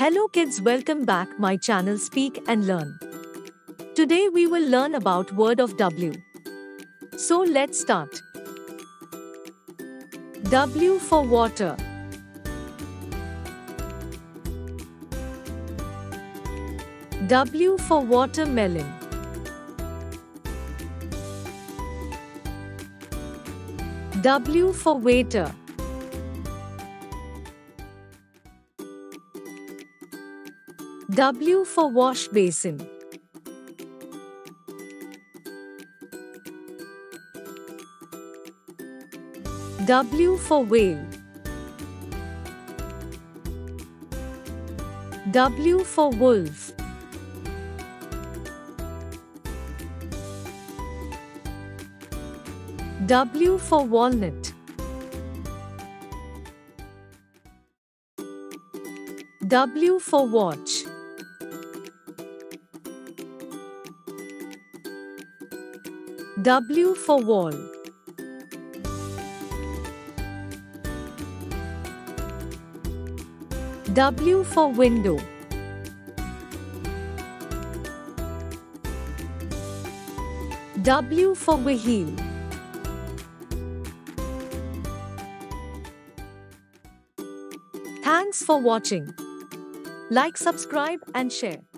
Hello kids, welcome back my channel Speak and Learn. Today we will learn about word of W. So let's start. W for water. W for watermelon. W for waiter. W for wash basin. W for whale. W for wolf. W for walnut. W for watch. W for wall. W for window. W for wheel. Thanks for watching. Like, subscribe and share.